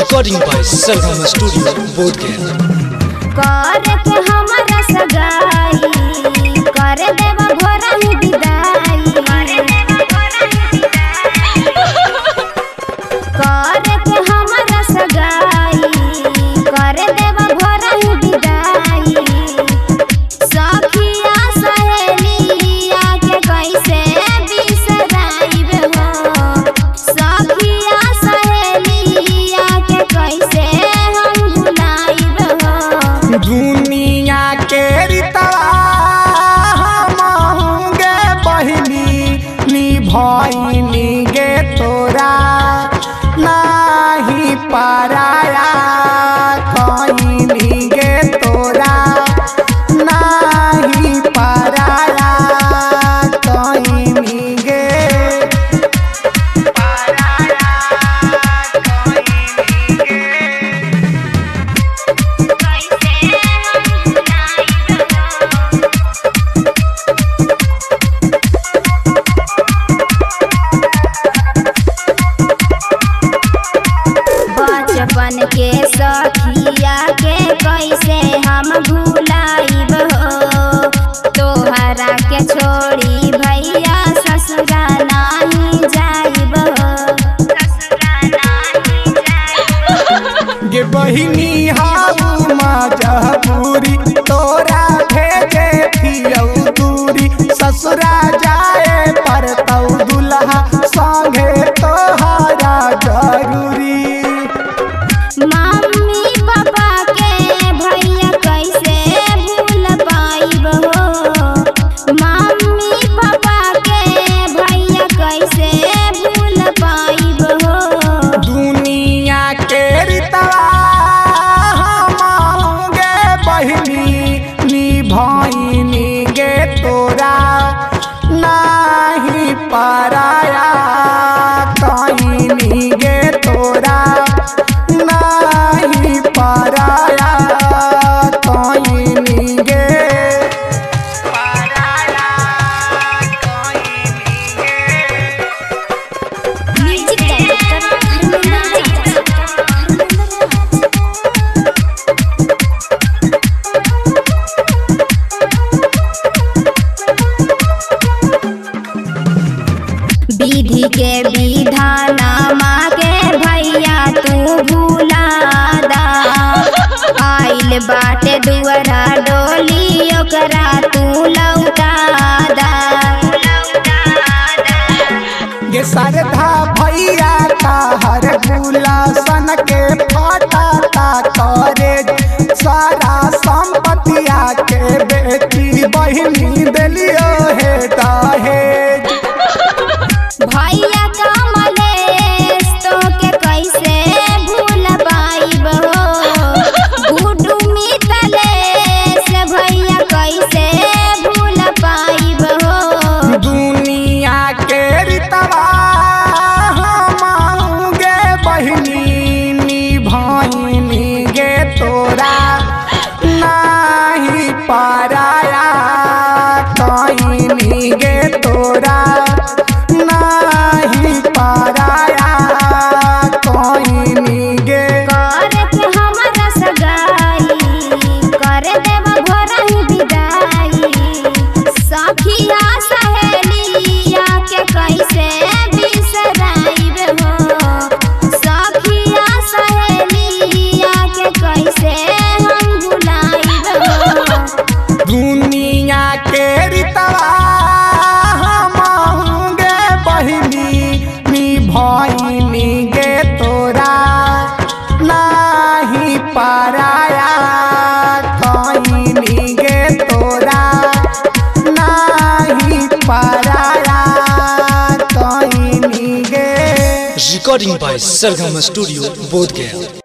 Recording by Sargam studio Bodhgaya. कर के हमारा सगाई कर देवा घोरा ही विदाई कर के हमारा सगाई कर देवा घोरा ही विदाई सखिया सहेलिया के कैसे बिसराइब हो सखिया सहेलिया के कैसे हम भुलाइब हो दुनिया के रितवा हम गे बहिनी निभाइनी गे तोरा नाही पराया कहिनी गे तोरा नाही पराया कहिनी गे पराया कहिनी गे बचपन के सखिया के कैसे हम भुलाइब हो तोहरा के छोड़ी भैया ससुरा नहीं जाइब हो गे बहिनी हाउ मजबूरी तोरा भेजे थियौ दूरी ससुरा जाए परतौ दुल्हा संगे तोहरा जरूरी मम्मी पापा के भैया कैसे भूल पाइब हो मम्मी पापा के भैया कैसे भूल पाइब हो दुनिया के रितवा हम गे बहिनी निभाइनी गे तोरा नाही पराया कहिनी गे तोरा नाही पराया कहिनी गे पराया कहिनी गे म्यूजिक डायरेक्टर विधि के विधानमा के भैया तू भूला दा आइल बाटे दुआरा डोली ओकरा तू लौटा दा गे सरधा भैया का हर बुला सन के फाटा ता करे सारा संपत्तिया के बेटी बहिनी देलियो हे दहेज भैया कमलेश तो के कैसे भूल पाइब हो गुड्डू मितलेश भैया कैसे भूल पाइब हो दुनिया के रितवा हम गे बहिनी निभाइनी गे तोरा नाही पराया कहिनी गे तोरा नाही पराया कहिनी गे कर के हमारा सगाई कर देवा घोरा ही विदाई सखिया सहेलिया के कैसे बिसराइब हो सखिया सहेलिया के कैसे हम भुलाइब हो दुनिया के रितवा हम गे बहिनी निभाइनी गे तोरा नाही पराया कहिनी गे तोरा नाही पराया कहिनी गे recording by Sargam studio Bodhgaya.